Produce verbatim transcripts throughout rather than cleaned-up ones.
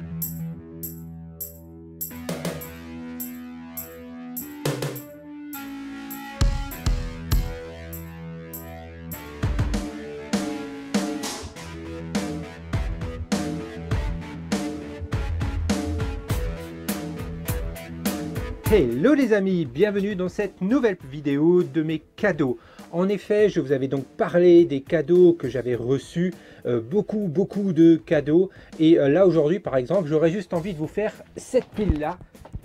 Hello les amis, bienvenue dans cette nouvelle vidéo de mes cadeaux. En effet, je vous avais donc parlé des cadeaux que j'avais reçus, euh, beaucoup beaucoup de cadeaux. Et euh, là aujourd'hui par exemple, j'aurais juste envie de vous faire cette pile là.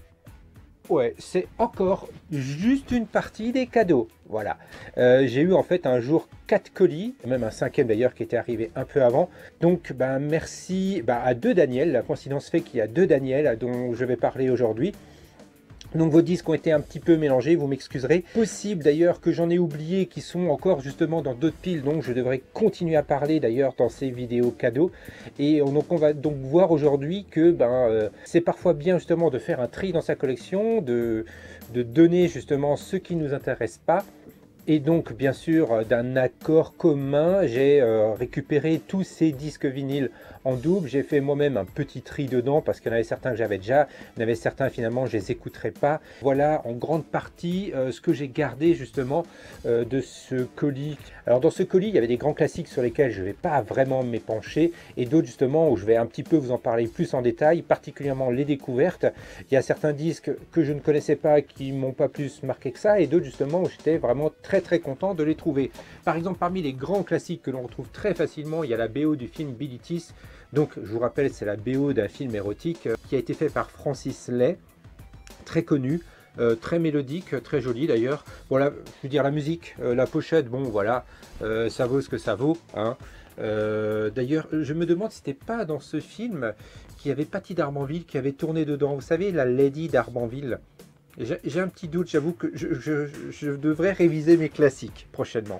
Ouais, c'est encore juste une partie des cadeaux. Voilà, euh, j'ai eu en fait un jour quatre colis, même un cinquième d'ailleurs qui était arrivé un peu avant. Donc ben, merci ben, à deux Daniel. La coïncidence fait qu'il y a deux Daniel dont je vais parler aujourd'hui. Donc vos disques ont été un petit peu mélangés, vous m'excuserez. Possible d'ailleurs que j'en ai oublié qui sont encore justement dans d'autres piles, donc je devrais continuer à parler d'ailleurs dans ces vidéos cadeaux. Et on, donc on va donc voir aujourd'hui que ben, euh, c'est parfois bien justement de faire un tri dans sa collection, de, de donner justement ce qui ne nous intéresse pas. Et donc bien sûr d'un accord commun, j'ai euh, récupéré tous ces disques vinyles en double. J'ai fait moi-même un petit tri dedans parce qu'il y en avait certains que j'avais déjà, il y en avait certains finalement je les écouterai pas. Voilà en grande partie euh, ce que j'ai gardé justement euh, de ce colis. Alors dans ce colis il y avait des grands classiques sur lesquels je ne vais pas vraiment m'épancher et d'autres justement où je vais un petit peu vous en parler plus en détail, particulièrement les découvertes. Il y a certains disques que je ne connaissais pas qui m'ont pas plus marqué que ça et d'autres justement où j'étais vraiment très très content de les trouver. Par exemple, parmi les grands classiques que l'on retrouve très facilement, il y a la B O du film Bill It. Donc je vous rappelle, c'est la B O d'un film érotique qui a été fait par Francis Lai, très connu, euh, très mélodique, très joli d'ailleurs. Voilà, je veux dire la musique, euh, la pochette, bon voilà, euh, ça vaut ce que ça vaut, hein. Euh, d'ailleurs, je me demande si c'était pas dans ce film qu'il y avait Paty d'Arbanville qui avait tourné dedans. Vous savez, la Lady d'Arbanville. J'ai un petit doute, j'avoue que je, je, je devrais réviser mes classiques prochainement.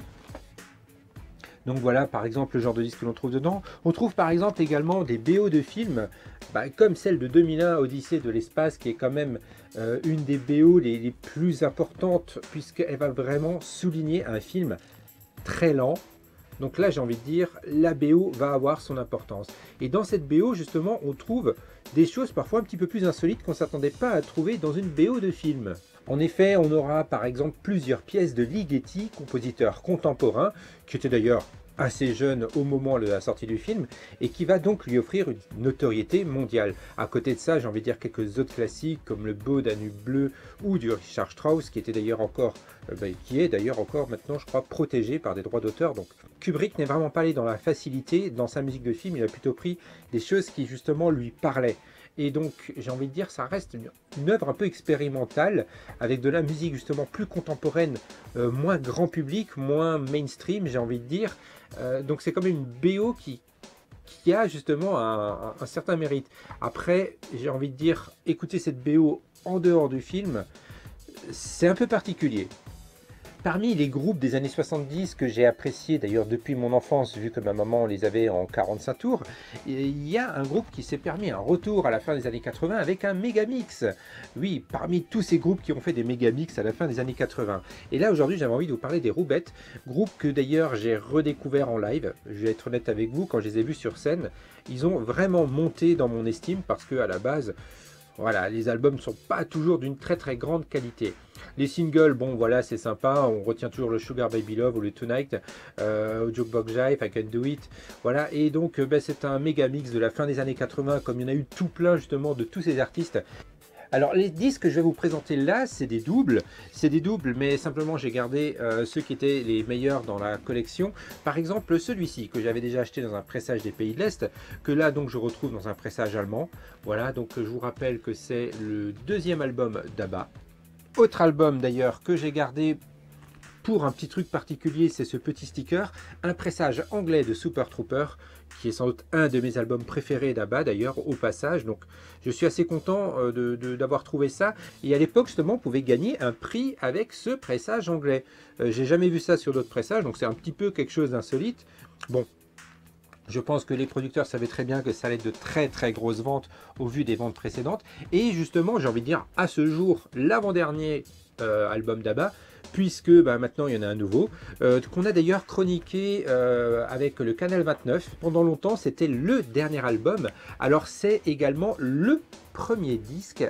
Donc voilà par exemple le genre de disque que l'on trouve dedans. On trouve par exemple également des B O de films, bah, comme celle de deux mille un Odyssée de l'espace, qui est quand même euh, une des B O les, les plus importantes, puisqu'elle va vraiment souligner un film très lent. Donc là j'ai envie de dire, la B O va avoir son importance. Et dans cette B O justement on trouve des choses parfois un petit peu plus insolites qu'on ne s'attendait pas à trouver dans une B O de film. En effet, on aura par exemple plusieurs pièces de Ligeti, compositeur contemporain, qui était d'ailleurs assez jeune au moment de la sortie du film, et qui va donc lui offrir une notoriété mondiale. À côté de ça, j'ai envie de dire quelques autres classiques, comme le Beau Danube bleu, ou du Richard Strauss, qui était d'ailleurs encore, euh, bah, qui est d'ailleurs encore maintenant, je crois, protégé par des droits d'auteur. Donc Kubrick n'est vraiment pas allé dans la facilité, dans sa musique de film, il a plutôt pris des choses qui justement lui parlaient. Et donc, j'ai envie de dire, ça reste une, une œuvre un peu expérimentale, avec de la musique justement plus contemporaine, euh, moins grand public, moins mainstream, j'ai envie de dire. Euh, donc c'est comme une B O qui, qui a justement un, un, un certain mérite. Après, j'ai envie de dire, écouter cette B O en dehors du film, c'est un peu particulier. Parmi les groupes des années soixante-dix que j'ai apprécié d'ailleurs depuis mon enfance, vu que ma maman les avait en quarante-cinq tours, il y a un groupe qui s'est permis un retour à la fin des années quatre-vingt avec un mégamix. Oui, parmi tous ces groupes qui ont fait des mégamix à la fin des années quatre-vingt. Et là aujourd'hui j'avais envie de vous parler des Roubettes, groupe que d'ailleurs j'ai redécouvert en live. Je vais être honnête avec vous, quand je les ai vus sur scène, ils ont vraiment monté dans mon estime parce que à la base, voilà, les albums ne sont pas toujours d'une très très grande qualité. Les singles, bon voilà, c'est sympa, on retient toujours le Sugar Baby Love ou le Tonight, euh, au Jukebox Jive, I Can Do It, voilà, et donc ben, c'est un méga mix de la fin des années quatre-vingt, comme il y en a eu tout plein justement de tous ces artistes. Alors les disques que je vais vous présenter là, c'est des doubles, c'est des doubles, mais simplement j'ai gardé euh, ceux qui étaient les meilleurs dans la collection. Par exemple celui-ci que j'avais déjà acheté dans un pressage des pays de l'Est, que là donc je retrouve dans un pressage allemand. Voilà, donc je vous rappelle que c'est le deuxième album d'ABBA. Autre album d'ailleurs que j'ai gardé pour un petit truc particulier, c'est ce petit sticker, un pressage anglais de Super Trooper, qui est sans doute un de mes albums préférés d'ABBA d'ailleurs au passage. Donc je suis assez content euh, de, de, d'avoir trouvé ça. Et à l'époque justement, on pouvait gagner un prix avec ce pressage anglais. Euh, j'ai jamais vu ça sur d'autres pressages, donc c'est un petit peu quelque chose d'insolite. Bon, Je pense que les producteurs savaient très bien que ça allait être de très très grosses ventes au vu des ventes précédentes. Et justement, j'ai envie de dire, à ce jour, l'avant-dernier euh, album d'ABBA, puisque bah, maintenant il y en a un nouveau, euh, qu'on a d'ailleurs chroniqué euh, avec le Canal vingt-neuf. Pendant longtemps, c'était le dernier album. Alors c'est également le premier disque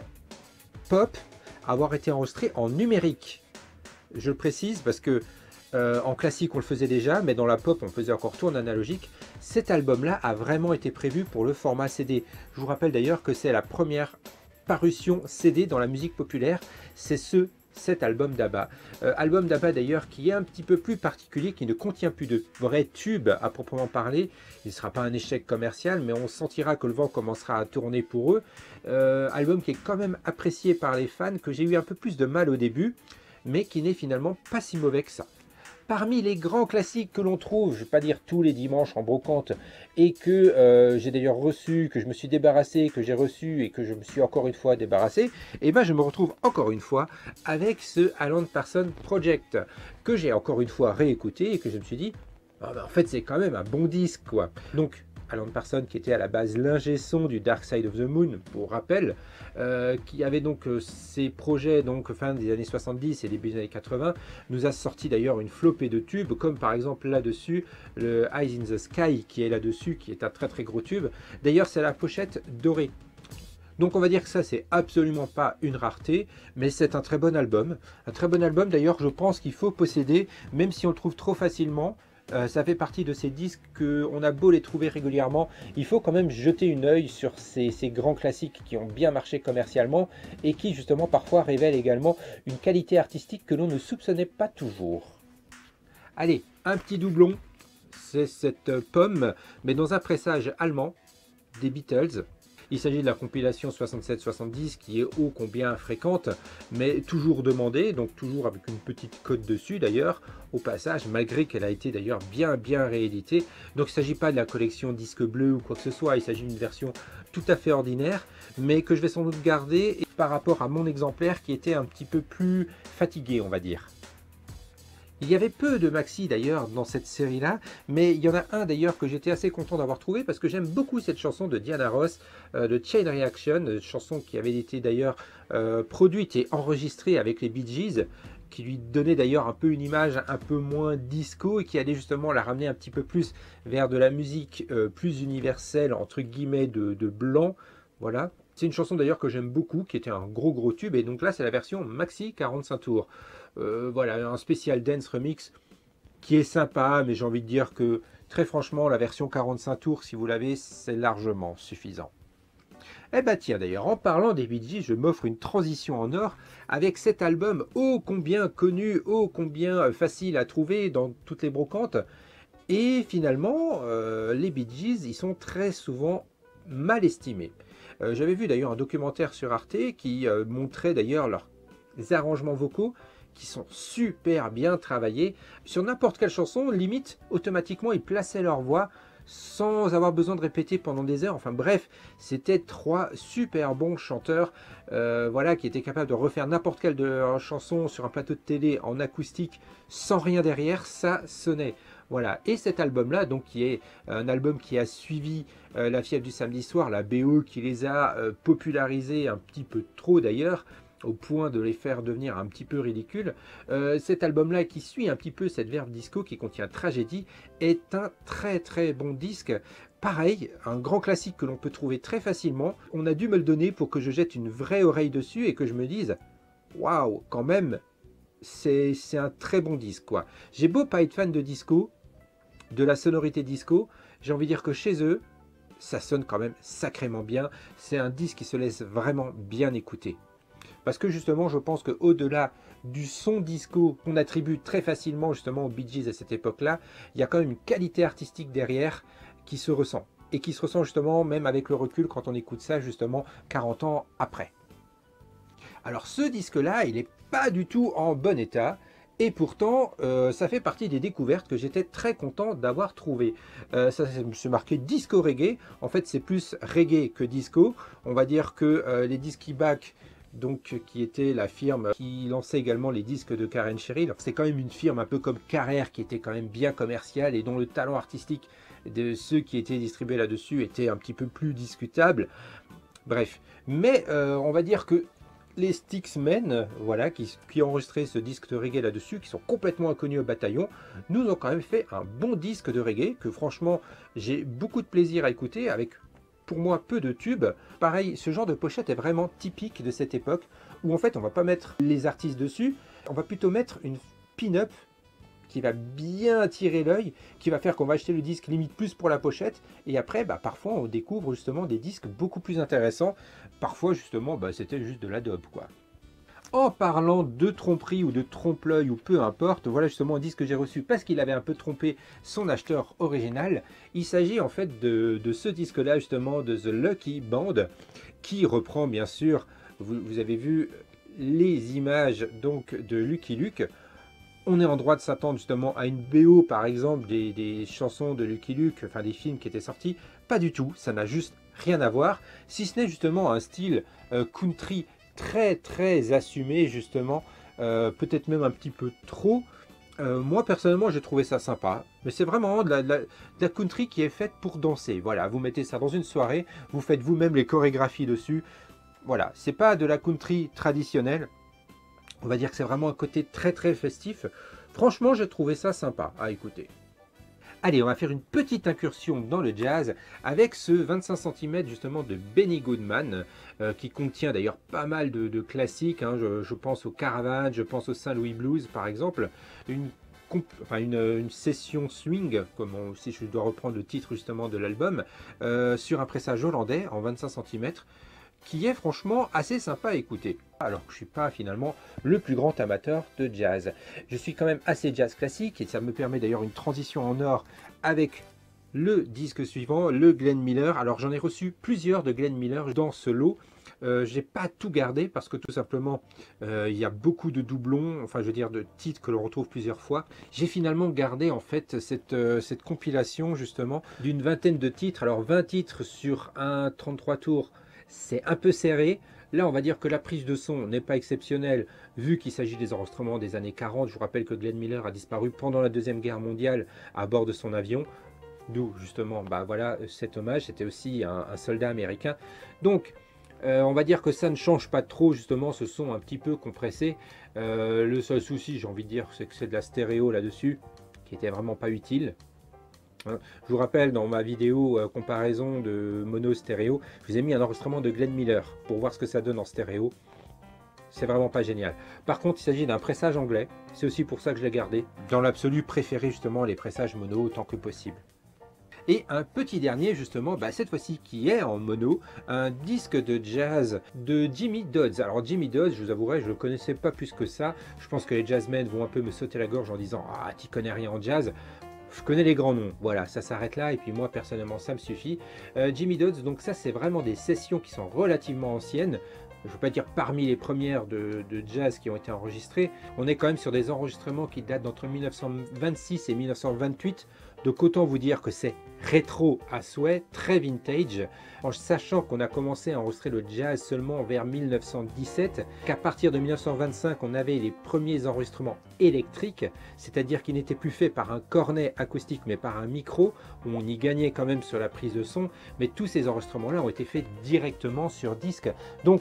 pop à avoir été enregistré en numérique. Je le précise parce que Euh, en classique, on le faisait déjà, mais dans la pop, on faisait encore tout en analogique. Cet album-là a vraiment été prévu pour le format C D. Je vous rappelle d'ailleurs que c'est la première parution C D dans la musique populaire. C'est ce, cet album d'ABBA. Euh, album d'ABBA d'ailleurs qui est un petit peu plus particulier, qui ne contient plus de vrais tubes à proprement parler. Il ne sera pas un échec commercial, mais on sentira que le vent commencera à tourner pour eux. Euh, album qui est quand même apprécié par les fans, que j'ai eu un peu plus de mal au début, mais qui n'est finalement pas si mauvais que ça. Parmi les grands classiques que l'on trouve, je ne vais pas dire tous les dimanches en brocante, et que euh, j'ai d'ailleurs reçu, que je me suis débarrassé, que j'ai reçu et que je me suis encore une fois débarrassé, et ben je me retrouve encore une fois avec ce Alan Parsons Project, que j'ai encore une fois réécouté et que je me suis dit, oh ben en fait c'est quand même un bon disque quoi. Donc Alan Parsons qui était à la base l'ingé son du Dark Side of the Moon, pour rappel, euh, qui avait donc euh, ses projets donc fin des années soixante-dix et début des années quatre-vingts, nous a sorti d'ailleurs une flopée de tubes, comme par exemple là-dessus, le Eyes in the Sky qui est là-dessus, qui est un très très gros tube. D'ailleurs c'est la pochette dorée. Donc on va dire que ça c'est absolument pas une rareté, mais c'est un très bon album. Un très bon album d'ailleurs je pense qu'il faut posséder, même si on le trouve trop facilement. Euh, ça fait partie de ces disques qu'on a beau les trouver régulièrement, il faut quand même jeter une œil sur ces, ces grands classiques qui ont bien marché commercialement et qui justement parfois révèlent également une qualité artistique que l'on ne soupçonnait pas toujours. Allez, un petit doublon, c'est cette pomme, mais dans un pressage allemand des Beatles. Il s'agit de la compilation soixante-sept soixante-dix qui est ô combien fréquente, mais toujours demandée, donc toujours avec une petite cote dessus d'ailleurs, au passage, malgré qu'elle a été d'ailleurs bien bien rééditée. Donc il ne s'agit pas de la collection disque bleu ou quoi que ce soit, il s'agit d'une version tout à fait ordinaire, mais que je vais sans doute garder par rapport à mon exemplaire qui était un petit peu plus fatigué, on va dire. Il y avait peu de maxi d'ailleurs dans cette série-là, mais il y en a un d'ailleurs que j'étais assez content d'avoir trouvé parce que j'aime beaucoup cette chanson de Diana Ross, euh, de Chain Reaction, une chanson qui avait été d'ailleurs euh, produite et enregistrée avec les Bee Gees, qui lui donnait d'ailleurs un peu une image un peu moins disco et qui allait justement la ramener un petit peu plus vers de la musique euh, plus universelle, entre guillemets, de, de blanc, voilà. C'est une chanson d'ailleurs que j'aime beaucoup, qui était un gros gros tube, et donc là c'est la version maxi quarante-cinq tours. Euh, voilà, un spécial dance remix qui est sympa, mais j'ai envie de dire que très franchement la version quarante-cinq tours, si vous l'avez, c'est largement suffisant. Eh bah tiens d'ailleurs, en parlant des Bee Gees, je m'offre une transition en or avec cet album ô combien connu, ô combien facile à trouver dans toutes les brocantes. Et finalement, euh, les Bee Gees, ils sont très souvent mal estimés. Euh, J'avais vu d'ailleurs un documentaire sur Arte qui euh, montrait d'ailleurs leurs arrangements vocaux qui sont super bien travaillés. Sur n'importe quelle chanson, limite, automatiquement, ils plaçaient leur voix sans avoir besoin de répéter pendant des heures. Enfin bref, c'était trois super bons chanteurs euh, voilà, qui étaient capables de refaire n'importe quelle de leurs chansons sur un plateau de télé en acoustique sans rien derrière, ça sonnait. Voilà, et cet album-là, donc qui est un album qui a suivi euh, La Fièvre du Samedi Soir, la B O qui les a euh, popularisés un petit peu trop d'ailleurs, au point de les faire devenir un petit peu ridicules. Euh, cet album-là, qui suit un petit peu cette verve disco qui contient Tragédie, est un très très bon disque. Pareil, un grand classique que l'on peut trouver très facilement. On a dû me le donner pour que je jette une vraie oreille dessus et que je me dise « Waouh, quand même, c'est un très bon disque, quoi. » J'ai beau pas être fan de disco, de la sonorité disco, j'ai envie de dire que chez eux, ça sonne quand même sacrément bien. C'est un disque qui se laisse vraiment bien écouter. Parce que justement, je pense qu'au-delà du son disco qu'on attribue très facilement justement aux Bee Gees à cette époque-là, il y a quand même une qualité artistique derrière qui se ressent. Et qui se ressent justement même avec le recul quand on écoute ça justement quarante ans après. Alors ce disque-là, il n'est pas du tout en bon état. Et pourtant, euh, ça fait partie des découvertes que j'étais très content d'avoir trouvées. Euh, ça, c'est marqué disco reggae. En fait, c'est plus reggae que disco. On va dire que euh, les Disky Back, donc qui était la firme qui lançait également les disques de Karen Cheryl. C'est quand même une firme un peu comme Carrère qui était quand même bien commerciale et dont le talent artistique de ceux qui étaient distribués là-dessus étaient un petit peu plus discutables. Bref, mais euh, on va dire que les Styxmen, voilà, qui, qui ont enregistré ce disque de reggae là-dessus, qui sont complètement inconnus au bataillon, nous ont quand même fait un bon disque de reggae, que franchement, j'ai beaucoup de plaisir à écouter, avec, pour moi, peu de tubes. Pareil, ce genre de pochette est vraiment typique de cette époque, où en fait, on va pas mettre les artistes dessus, on va plutôt mettre une pin-up qui va bien attirer l'œil, qui va faire qu'on va acheter le disque limite plus pour la pochette, et après, bah, parfois, on découvre justement des disques beaucoup plus intéressants. Parfois, justement, bah, c'était juste de la dope, quoi. En parlant de tromperie ou de trompe-l'œil ou peu importe, voilà justement un disque que j'ai reçu parce qu'il avait un peu trompé son acheteur original. Il s'agit en fait de, de ce disque-là, justement, de The Lucky Band, qui reprend bien sûr, vous, vous avez vu les images donc de Lucky Luke. On est en droit de s'attendre justement à une B O par exemple des, des chansons de Lucky Luke, enfin des films qui étaient sortis. Pas du tout, ça n'a juste rien à voir, si ce n'est justement un style euh, country très très assumé justement, euh, peut-être même un petit peu trop. Euh, moi personnellement j'ai trouvé ça sympa, mais c'est vraiment de la, de, la, de la country qui est faite pour danser. Voilà, vous mettez ça dans une soirée, vous faites vous-même les chorégraphies dessus. Voilà, c'est pas de la country traditionnelle. On va dire que c'est vraiment un côté très très festif. Franchement, j'ai trouvé ça sympa à écouter. Allez, on va faire une petite incursion dans le jazz avec ce vingt-cinq centimètres justement de Benny Goodman, euh, qui contient d'ailleurs pas mal de, de classiques. Hein. Je, je pense au Caravan, je pense au Saint Louis Blues par exemple. Une, enfin une, une session swing, comme on, si je dois reprendre le titre justement de l'album, euh, sur un pressage hollandais en vingt-cinq centimètres. Qui est franchement assez sympa à écouter. Alors que je ne suis pas finalement le plus grand amateur de jazz. Je suis quand même assez jazz classique et ça me permet d'ailleurs une transition en or avec le disque suivant, le Glenn Miller. Alors j'en ai reçu plusieurs de Glenn Miller dans ce lot. Euh, je n'ai pas tout gardé parce que tout simplement euh, il y a beaucoup de doublons, enfin je veux dire de titres que l'on retrouve plusieurs fois. J'ai finalement gardé en fait cette, euh, cette compilation justement d'une vingtaine de titres. Alors vingt titres sur un trente-trois tours. C'est un peu serré. Là, on va dire que la prise de son n'est pas exceptionnelle, vu qu'il s'agit des enregistrements des années quarante. Je vous rappelle que Glenn Miller a disparu pendant la Deuxième Guerre mondiale à bord de son avion. D'où, justement, bah voilà, cet hommage. C'était aussi un, un soldat américain. Donc, euh, on va dire que ça ne change pas trop, justement, ce son un petit peu compressé. Euh, le seul souci, j'ai envie de dire, c'est que c'est de la stéréo là-dessus, qui était vraiment pas utile. Je vous rappelle, dans ma vidéo euh, comparaison de mono stéréo, je vous ai mis un enregistrement de Glenn Miller pour voir ce que ça donne en stéréo. C'est vraiment pas génial. Par contre, il s'agit d'un pressage anglais. C'est aussi pour ça que je l'ai gardé. Dans l'absolu, préférez justement les pressages mono autant que possible. Et un petit dernier justement, bah, cette fois-ci qui est en mono, un disque de jazz de Jimmy Dodds. Alors Jimmy Dodds, je vous avouerai, je ne le connaissais pas plus que ça. Je pense que les jazzmen vont un peu me sauter la gorge en disant « Ah, tu connais rien en jazz ». Je connais les grands noms, voilà, ça s'arrête là, et puis moi personnellement ça me suffit. Euh, Jimmy Dodds, donc ça c'est vraiment des sessions qui sont relativement anciennes, je ne veux pas dire parmi les premières de, de jazz qui ont été enregistrées, on est quand même sur des enregistrements qui datent d'entre mille neuf cent vingt-six et mille neuf cent vingt-huit, donc autant vous dire que c'est rétro à souhait, très vintage, en sachant qu'on a commencé à enregistrer le jazz seulement vers mille neuf cent dix-sept, qu'à partir de mille neuf cent vingt-cinq on avait les premiers enregistrements électriques, c'est-à-dire qu'ils n'étaient plus faits par un cornet acoustique mais par un micro, où on y gagnait quand même sur la prise de son, mais tous ces enregistrements là ont été faits directement sur disque. Donc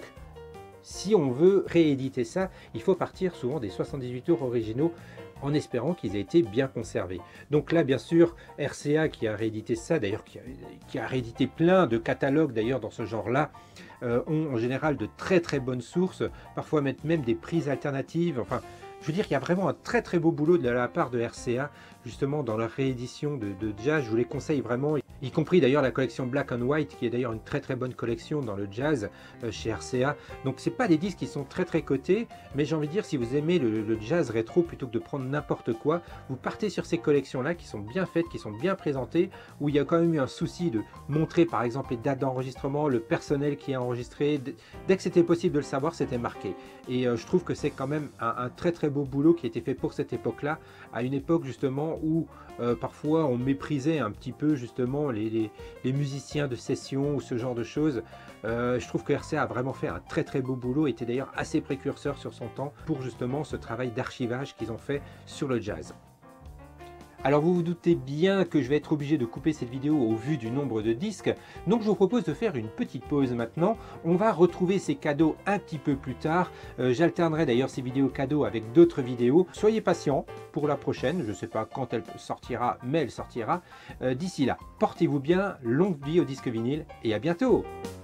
si on veut rééditer ça, il faut partir souvent des soixante-dix-huit tours originaux en espérant qu'ils aient été bien conservés. Donc là, bien sûr, R C A qui a réédité ça, d'ailleurs qui, qui a réédité plein de catalogues d'ailleurs dans ce genre-là, euh, ont en général de très très bonnes sources, parfois mettent même des prises alternatives, enfin, je veux dire qu'il y a vraiment un très très beau boulot de la part de R C A, justement dans leur réédition de, de jazz, je vous les conseille vraiment, y compris d'ailleurs la collection Black and White, qui est d'ailleurs une très très bonne collection dans le jazz euh, chez R C A. Donc c'est pas des disques qui sont très très cotés, mais j'ai envie de dire, si vous aimez le, le jazz rétro, plutôt que de prendre n'importe quoi, vous partez sur ces collections-là qui sont bien faites, qui sont bien présentées, où il y a quand même eu un souci de montrer par exemple les dates d'enregistrement, le personnel qui a enregistré, dès que c'était possible de le savoir, c'était marqué. Et euh, je trouve que c'est quand même un, un très très beau boulot qui a été fait pour cette époque-là, à une époque justement où euh, parfois on méprisait un petit peu justement les, les, les musiciens de session ou ce genre de choses. Euh, je trouve que R C A a vraiment fait un très très beau boulot, était d'ailleurs assez précurseur sur son temps pour justement ce travail d'archivage qu'ils ont fait sur le jazz. Alors vous vous doutez bien que je vais être obligé de couper cette vidéo au vu du nombre de disques, donc je vous propose de faire une petite pause maintenant. On va retrouver ces cadeaux un petit peu plus tard. Euh, J'alternerai d'ailleurs ces vidéos cadeaux avec d'autres vidéos. Soyez patients pour la prochaine, je ne sais pas quand elle sortira, mais elle sortira. Euh, D'ici là, portez-vous bien, longue vie au disque vinyle et à bientôt!